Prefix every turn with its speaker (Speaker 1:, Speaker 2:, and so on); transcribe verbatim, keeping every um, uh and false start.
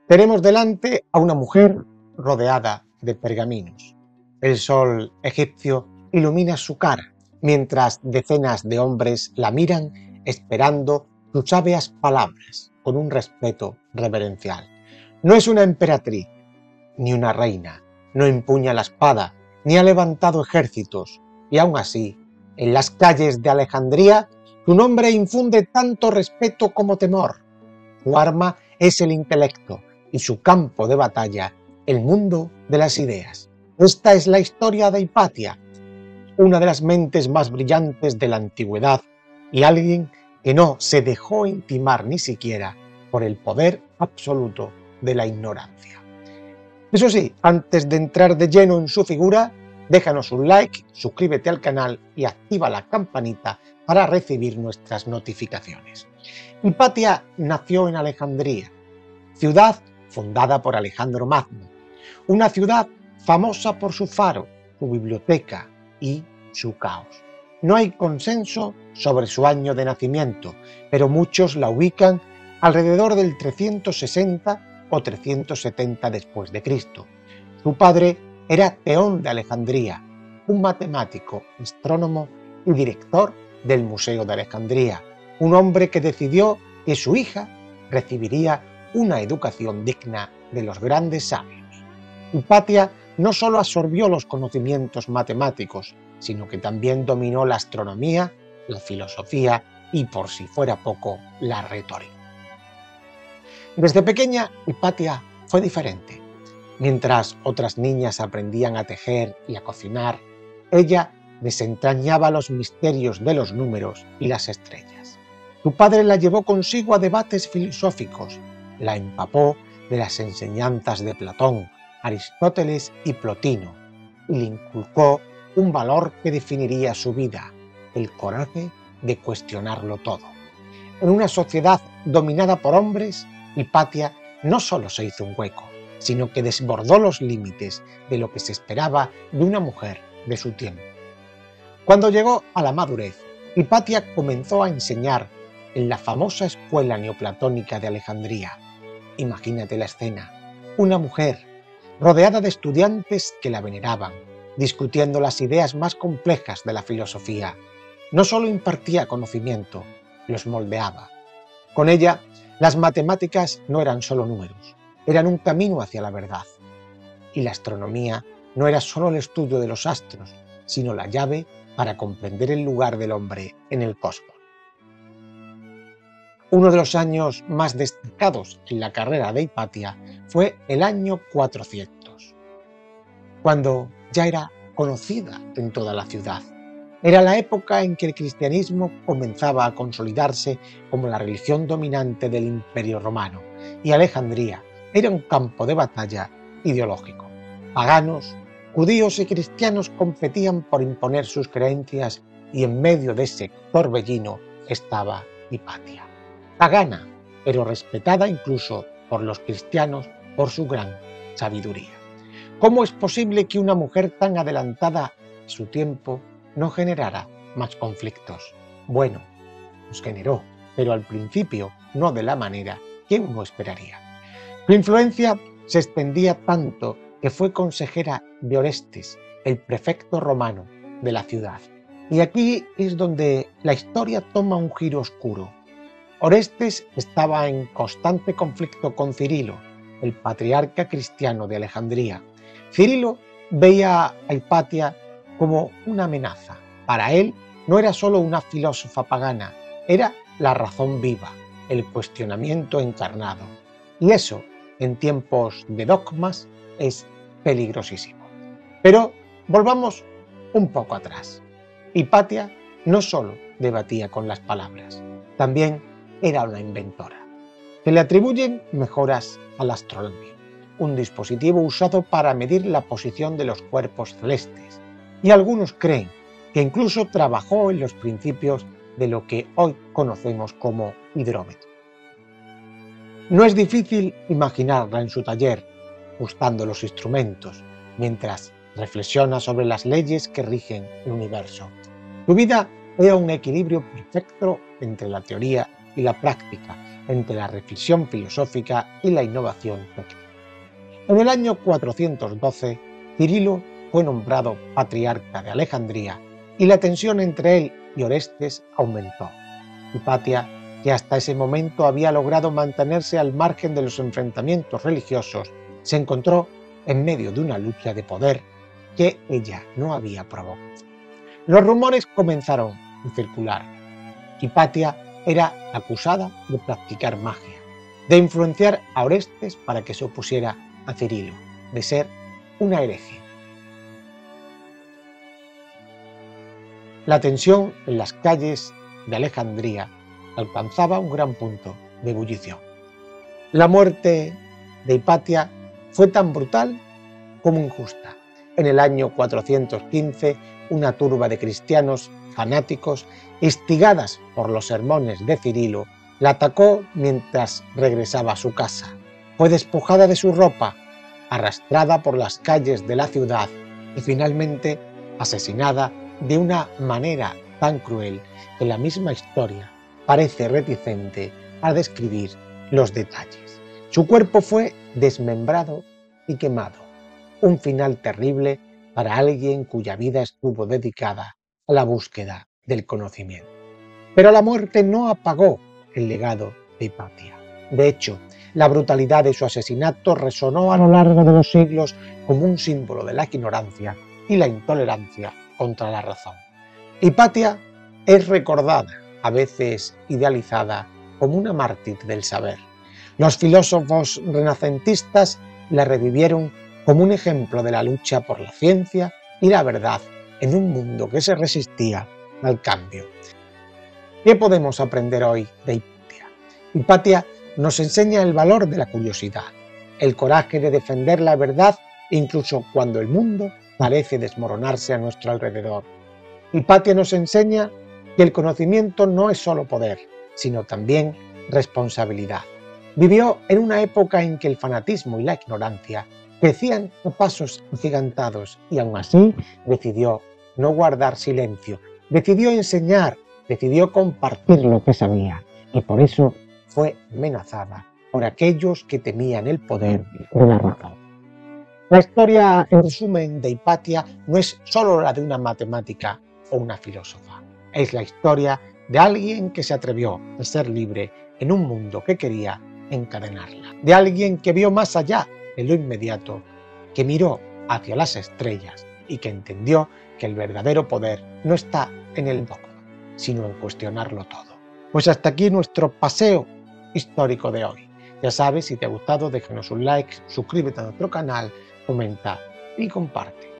Speaker 1: Tenemos delante a una mujer rodeada de pergaminos. El sol egipcio ilumina su cara, mientras decenas de hombres la miran esperando sus sabias palabras con un respeto reverencial. No es una emperatriz, ni una reina, no empuña la espada, ni ha levantado ejércitos, y aún así, en las calles de Alejandría, su nombre infunde tanto respeto como temor. Su arma es el intelecto y su campo de batalla, el mundo de las ideas. Esta es la historia de Hipatia, una de las mentes más brillantes de la antigüedad y alguien que no se dejó intimar ni siquiera por el poder absoluto de la ignorancia. Eso sí, antes de entrar de lleno en su figura, déjanos un like, suscríbete al canal y activa la campanita para recibir nuestras notificaciones. Hipatia nació en Alejandría, ciudad fundada por Alejandro Magno, una ciudad famosa por su faro, su biblioteca y su caos. No hay consenso sobre su año de nacimiento, pero muchos la ubican alrededor del trescientos sesenta o trescientos setenta después de Cristo. Su padre era Teón de Alejandría, un matemático, astrónomo y director del Museo de Alejandría, un hombre que decidió que su hija recibiría una educación digna de los grandes sabios. Hipatia no solo absorbió los conocimientos matemáticos, sino que también dominó la astronomía, la filosofía y, por si fuera poco, la retórica. Desde pequeña, Hipatia fue diferente. Mientras otras niñas aprendían a tejer y a cocinar, ella desentrañaba los misterios de los números y las estrellas. Su padre la llevó consigo a debates filosóficos, la empapó de las enseñanzas de Platón, Aristóteles y Plotino, y le inculcó un valor que definiría su vida, el coraje de cuestionarlo todo. En una sociedad dominada por hombres, Hipatia no solo se hizo un hueco, sino que desbordó los límites de lo que se esperaba de una mujer de su tiempo. Cuando llegó a la madurez, Hipatia comenzó a enseñar en la famosa escuela neoplatónica de Alejandría. Imagínate la escena, una mujer rodeada de estudiantes que la veneraban, discutiendo las ideas más complejas de la filosofía. No solo impartía conocimiento, los moldeaba. Con ella, las matemáticas no eran solo números, eran un camino hacia la verdad. Y la astronomía no era solo el estudio de los astros, sino la llave para comprender el lugar del hombre en el cosmos. Uno de los años más destacados en la carrera de Hipatia fue el año cuatrocientos, cuando ya era conocida en toda la ciudad. Era la época en que el cristianismo comenzaba a consolidarse como la religión dominante del Imperio Romano, y Alejandría era un campo de batalla ideológico. Paganos, judíos y cristianos competían por imponer sus creencias, y en medio de ese torbellino estaba Hipatia. Pagana, pero respetada incluso por los cristianos por su gran sabiduría. ¿Cómo es posible que una mujer tan adelantada a su tiempo no generara más conflictos? Bueno, los generó, pero al principio no de la manera que uno esperaría. Su influencia se extendía tanto que fue consejera de Orestes, el prefecto romano de la ciudad. Y aquí es donde la historia toma un giro oscuro. Orestes estaba en constante conflicto con Cirilo, el patriarca cristiano de Alejandría. Cirilo veía a Hipatia como una amenaza. Para él no era solo una filósofa pagana, era la razón viva, el cuestionamiento encarnado. Y eso, en tiempos de dogmas, es peligrosísimo. Pero volvamos un poco atrás. Hipatia no solo debatía con las palabras, también era una inventora. Se le atribuyen mejoras a la astronomía, un dispositivo usado para medir la posición de los cuerpos celestes, y algunos creen que incluso trabajó en los principios de lo que hoy conocemos como hidrómetro. No es difícil imaginarla en su taller, ajustando los instrumentos, mientras reflexiona sobre las leyes que rigen el universo. Su vida era un equilibrio perfecto entre la teoría y la práctica, entre la reflexión filosófica y la innovación técnica. En el año cuatrocientos doce, Cirilo fue nombrado patriarca de Alejandría y la tensión entre él y Orestes aumentó. Hipatia, que hasta ese momento había logrado mantenerse al margen de los enfrentamientos religiosos, se encontró en medio de una lucha de poder que ella no había provocado. Los rumores comenzaron a circular. Hipatia era acusada de practicar magia, de influenciar a Orestes para que se opusiera a Cirilo, de ser una hereje. La tensión en las calles de Alejandría alcanzaba un gran punto de ebullición. La muerte de Hipatia fue tan brutal como injusta. En el año cuatrocientos quince, una turba de cristianos fanáticos, instigadas por los sermones de Cirilo, la atacó mientras regresaba a su casa. Fue despojada de su ropa, arrastrada por las calles de la ciudad y finalmente asesinada de una manera tan cruel que la misma historia parece reticente a describir los detalles. Su cuerpo fue desmembrado y quemado, un final terrible para alguien cuya vida estuvo dedicada a la búsqueda del conocimiento. Pero la muerte no apagó el legado de Hipatia. De hecho, la brutalidad de su asesinato resonó a lo largo de los siglos como un símbolo de la ignorancia y la intolerancia contra la razón. Hipatia es recordada, a veces idealizada, como una mártir del saber. Los filósofos renacentistas la revivieron como un ejemplo de la lucha por la ciencia y la verdad en un mundo que se resistía al cambio. ¿Qué podemos aprender hoy de Hipatia? Hipatia nos enseña el valor de la curiosidad, el coraje de defender la verdad incluso cuando el mundo parece desmoronarse a nuestro alrededor. Hipatia nos enseña que el conocimiento no es solo poder, sino también responsabilidad. Vivió en una época en que el fanatismo y la ignorancia crecían a pasos agigantados y aún así decidió no guardar silencio, decidió enseñar, decidió compartir lo que sabía y por eso fue amenazada por aquellos que temían el poder de la razón. La historia, en resumen, de Hipatia no es solo la de una matemática o una filósofa, es la historia de alguien que se atrevió a ser libre en un mundo que quería encadenarla, de alguien que vio más allá de lo inmediato, que miró hacia las estrellas y que entendió que el verdadero poder no está en el dogma, sino en cuestionarlo todo. Pues hasta aquí nuestro paseo histórico de hoy. Ya sabes, si te ha gustado, déjanos un like, suscríbete a nuestro canal, comenta y comparte.